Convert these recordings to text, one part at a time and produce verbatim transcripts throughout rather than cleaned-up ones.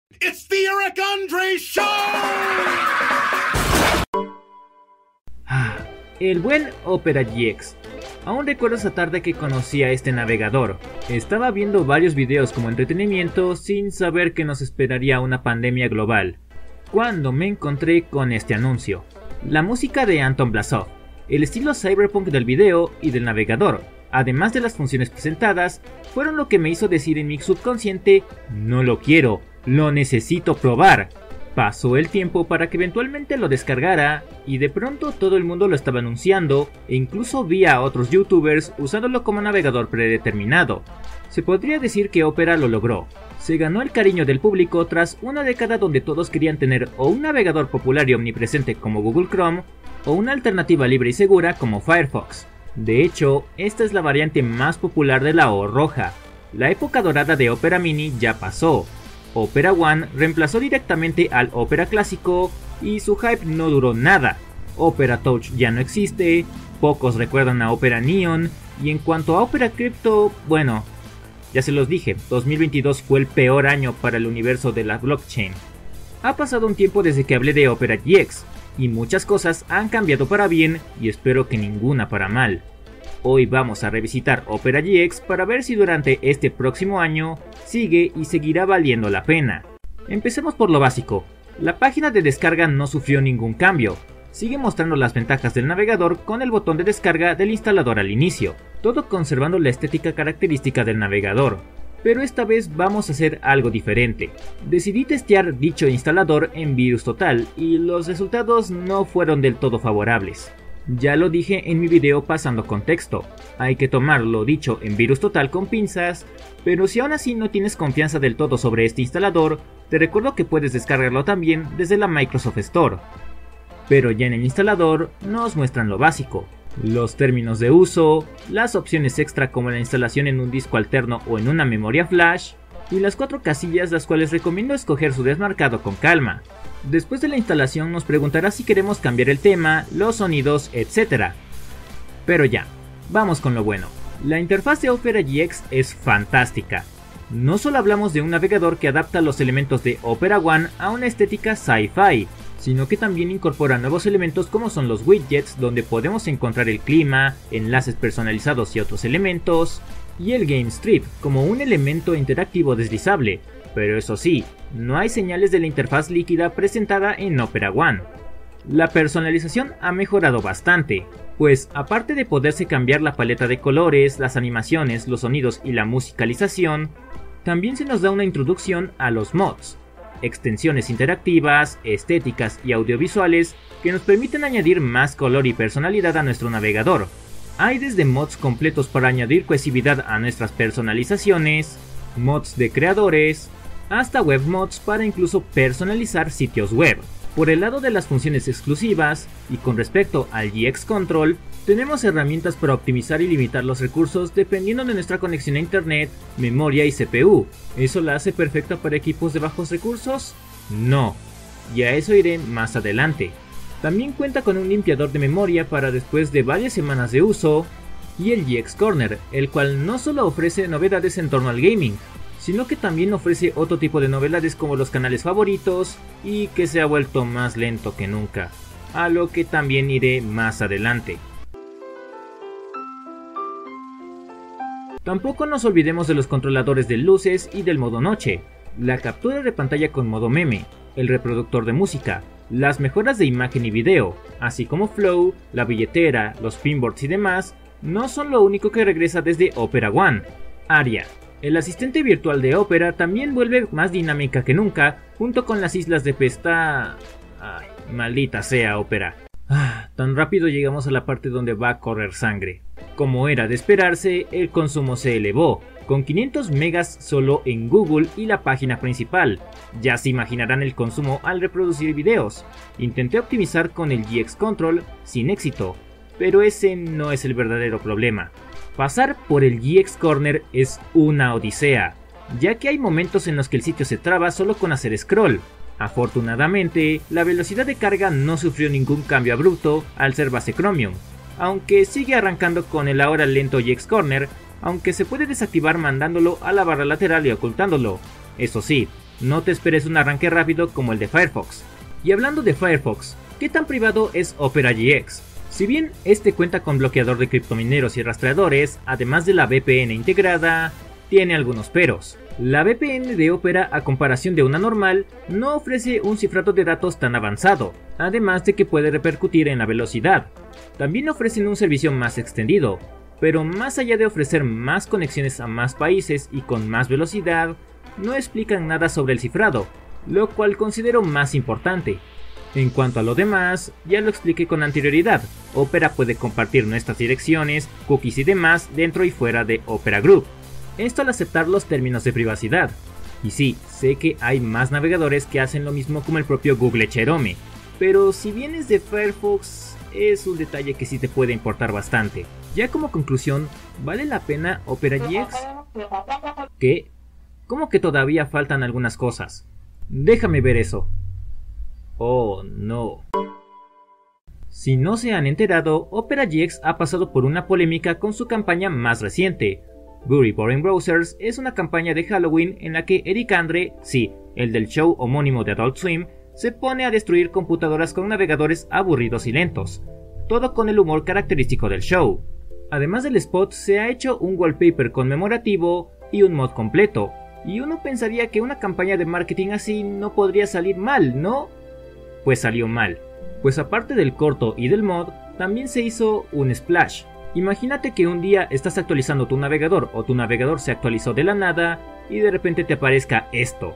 It's the Eric Andre Show! Ah, el buen Opera G X. Aún recuerdo esa tarde que conocí a este navegador. Estaba viendo varios videos como entretenimiento sin saber que nos esperaría una pandemia global, cuando me encontré con este anuncio. La música de Anton Blasov, el estilo cyberpunk del video y del navegador, además de las funciones presentadas, fueron lo que me hizo decir en mi subconsciente: no lo quiero, lo necesito probar. Pasó el tiempo para que eventualmente lo descargara y de pronto todo el mundo lo estaba anunciando e incluso vi a otros youtubers usándolo como navegador predeterminado. Se podría decir que Opera lo logró. Se ganó el cariño del público tras una década donde todos querían tener o un navegador popular y omnipresente como Google Chrome o una alternativa libre y segura como Firefox. De hecho, esta es la variante más popular de la O roja. La época dorada de Opera Mini ya pasó. Opera One reemplazó directamente al Opera clásico y su hype no duró nada. Opera Touch ya no existe, pocos recuerdan a Opera Neon, y en cuanto a Opera Crypto, bueno, ya se los dije, dos mil veintidós fue el peor año para el universo de la blockchain. Ha pasado un tiempo desde que hablé de Opera G X, y muchas cosas han cambiado para bien y espero que ninguna para mal. Hoy vamos a revisitar Opera G X para ver si durante este próximo año sigue y seguirá valiendo la pena. Empecemos por lo básico. La página de descarga no sufrió ningún cambio. Sigue mostrando las ventajas del navegador con el botón de descarga del instalador al inicio, todo conservando la estética característica del navegador. Pero esta vez vamos a hacer algo diferente. Decidí testear dicho instalador en VirusTotal y los resultados no fueron del todo favorables. Ya lo dije en mi video pasando contexto, hay que tomar lo dicho en VirusTotal con pinzas, pero si aún así no tienes confianza del todo sobre este instalador, te recuerdo que puedes descargarlo también desde la Microsoft Store. Pero ya en el instalador nos muestran lo básico, los términos de uso, las opciones extra como la instalación en un disco alterno o en una memoria flash, y las cuatro casillas las cuales recomiendo escoger su desmarcado con calma. Después de la instalación nos preguntará si queremos cambiar el tema, los sonidos, etcétera. Pero ya, vamos con lo bueno. La interfaz de Opera G X es fantástica. No solo hablamos de un navegador que adapta los elementos de Opera One a una estética sci-fi, sino que también incorpora nuevos elementos como son los widgets, donde podemos encontrar el clima, enlaces personalizados y otros elementos, y el Game Strip como un elemento interactivo deslizable. Pero eso sí, no hay señales de la interfaz líquida presentada en Opera One. La personalización ha mejorado bastante, pues aparte de poderse cambiar la paleta de colores, las animaciones, los sonidos y la musicalización, también se nos da una introducción a los mods, extensiones interactivas, estéticas y audiovisuales que nos permiten añadir más color y personalidad a nuestro navegador. Hay desde mods completos para añadir cohesividad a nuestras personalizaciones, mods de creadores, hasta web mods para incluso personalizar sitios web. Por el lado de las funciones exclusivas, y con respecto al G X Control, tenemos herramientas para optimizar y limitar los recursos dependiendo de nuestra conexión a internet, memoria y C P U. ¿Eso la hace perfecta para equipos de bajos recursos? No, y a eso iré más adelante. También cuenta con un limpiador de memoria para después de varias semanas de uso, y el G X Corner, el cual no solo ofrece novedades en torno al gaming, sino que también ofrece otro tipo de novedades como los canales favoritos y que se ha vuelto más lento que nunca, a lo que también iré más adelante. Tampoco nos olvidemos de los controladores de luces y del modo noche, la captura de pantalla con modo meme, el reproductor de música, las mejoras de imagen y video, así como Flow, la billetera, los pinboards y demás, no son lo único que regresa desde Opera One. Aria, el asistente virtual de Opera, también vuelve más dinámica que nunca, junto con las islas de pesta... Ay, maldita sea Opera. Ah, tan rápido llegamos a la parte donde va a correr sangre. Como era de esperarse, el consumo se elevó, con quinientos megas solo en Google y la página principal. Ya se imaginarán el consumo al reproducir videos. Intenté optimizar con el G X Control sin éxito, pero ese no es el verdadero problema. Pasar por el G X Corner es una odisea, ya que hay momentos en los que el sitio se traba solo con hacer scroll. Afortunadamente, la velocidad de carga no sufrió ningún cambio abrupto al ser base Chromium, aunque sigue arrancando con el ahora lento G X Corner, aunque se puede desactivar mandándolo a la barra lateral y ocultándolo. Eso sí, no te esperes un arranque rápido como el de Firefox. Y hablando de Firefox, ¿qué tan privado es Opera G X? Si bien este cuenta con bloqueador de criptomineros y rastreadores, además de la V P N integrada, tiene algunos peros. La V P N de Opera, a comparación de una normal, no ofrece un cifrado de datos tan avanzado, además de que puede repercutir en la velocidad. También ofrecen un servicio más extendido, pero más allá de ofrecer más conexiones a más países y con más velocidad, no explican nada sobre el cifrado, lo cual considero más importante. En cuanto a lo demás, ya lo expliqué con anterioridad, Opera puede compartir nuestras direcciones, cookies y demás dentro y fuera de Opera Group. Esto al aceptar los términos de privacidad. Y sí, sé que hay más navegadores que hacen lo mismo como el propio Google Chrome, pero si vienes de Firefox, es un detalle que sí te puede importar bastante. Ya como conclusión, ¿vale la pena Opera G X? ¿Qué? ¿Cómo que todavía faltan algunas cosas? Déjame ver eso. Oh, no. Si no se han enterado, Opera G X ha pasado por una polémica con su campaña más reciente. Bury Boring Browsers es una campaña de Halloween en la que Eric Andre, sí, el del show homónimo de Adult Swim, se pone a destruir computadoras con navegadores aburridos y lentos, todo con el humor característico del show. Además del spot, se ha hecho un wallpaper conmemorativo y un mod completo, y uno pensaría que una campaña de marketing así no podría salir mal, ¿no? Pues salió mal, pues aparte del corto y del mod, también se hizo un splash. Imagínate que un día estás actualizando tu navegador o tu navegador se actualizó de la nada y de repente te aparezca esto.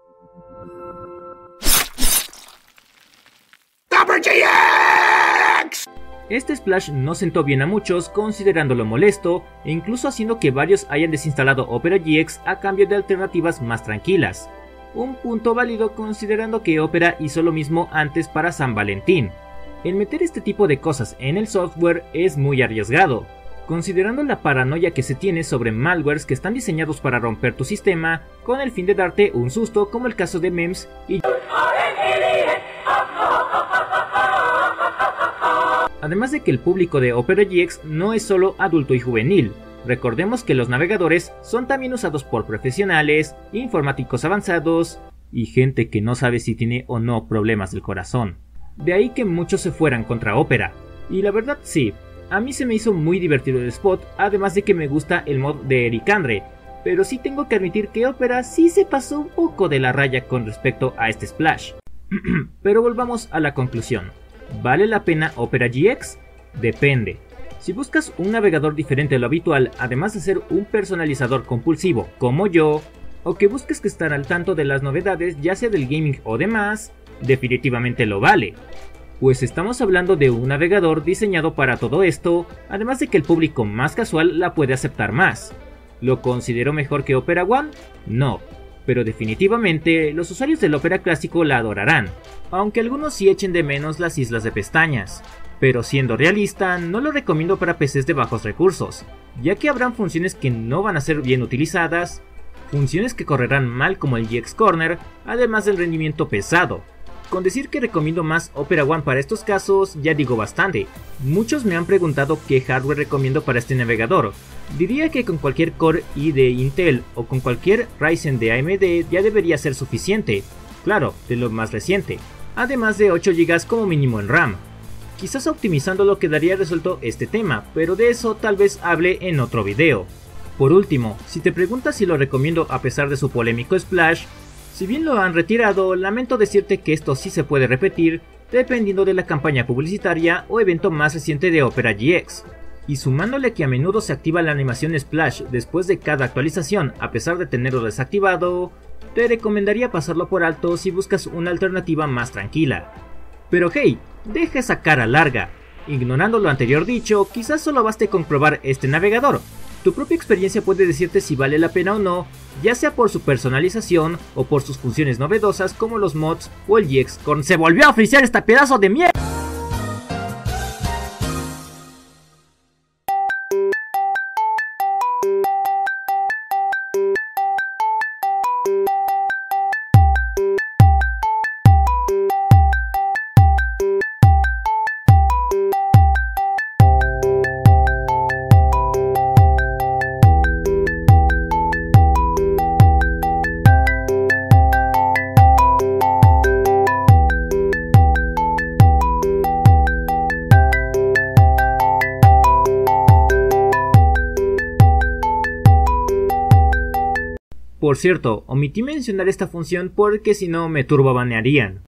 Este splash no sentó bien a muchos, considerándolo molesto e incluso haciendo que varios hayan desinstalado Opera G X a cambio de alternativas más tranquilas. Un punto válido considerando que Opera hizo lo mismo antes para San Valentín. El meter este tipo de cosas en el software es muy arriesgado, considerando la paranoia que se tiene sobre malwares que están diseñados para romper tu sistema con el fin de darte un susto, como el caso de Mems y... Además de que el público de Opera G X no es solo adulto y juvenil. Recordemos que los navegadores son también usados por profesionales, informáticos avanzados y gente que no sabe si tiene o no problemas del corazón. De ahí que muchos se fueran contra Opera. Y la verdad sí, a mí se me hizo muy divertido el spot, además de que me gusta el mod de Eric Andre. Pero sí tengo que admitir que Opera sí se pasó un poco de la raya con respecto a este splash. Pero volvamos a la conclusión. ¿Vale la pena Opera G X? Depende. Si buscas un navegador diferente a lo habitual, además de ser un personalizador compulsivo como yo, o que busques que estar al tanto de las novedades ya sea del gaming o demás, definitivamente lo vale. Pues estamos hablando de un navegador diseñado para todo esto, además de que el público más casual la puede aceptar más. ¿Lo considero mejor que Opera One? No. Pero definitivamente los usuarios del Opera clásico la adorarán, aunque algunos sí echen de menos las islas de pestañas. Pero siendo realista, no lo recomiendo para P Cs de bajos recursos, ya que habrán funciones que no van a ser bien utilizadas, funciones que correrán mal como el G X Corner, además del rendimiento pesado. Con decir que recomiendo más Opera One para estos casos, ya digo bastante. Muchos me han preguntado qué hardware recomiendo para este navegador. Diría que con cualquier Core i de Intel o con cualquier Ryzen de A M D ya debería ser suficiente, claro, de lo más reciente, además de ocho gigas como mínimo en RAM. Quizás optimizándolo quedaría resuelto este tema, pero de eso tal vez hable en otro video. Por último, si te preguntas si lo recomiendo a pesar de su polémico splash, si bien lo han retirado, lamento decirte que esto sí se puede repetir dependiendo de la campaña publicitaria o evento más reciente de Opera G X. Y sumándole que a menudo se activa la animación splash después de cada actualización a pesar de tenerlo desactivado, te recomendaría pasarlo por alto si buscas una alternativa más tranquila. Pero hey, deja esa cara larga. Ignorando lo anterior dicho, quizás solo baste con probar este navegador. Tu propia experiencia puede decirte si vale la pena o no, ya sea por su personalización o por sus funciones novedosas como los mods o el G X Corn. ¡Se volvió a oficiar este pedazo de mierda! Por cierto, omití mencionar esta función porque si no me turbobanearían.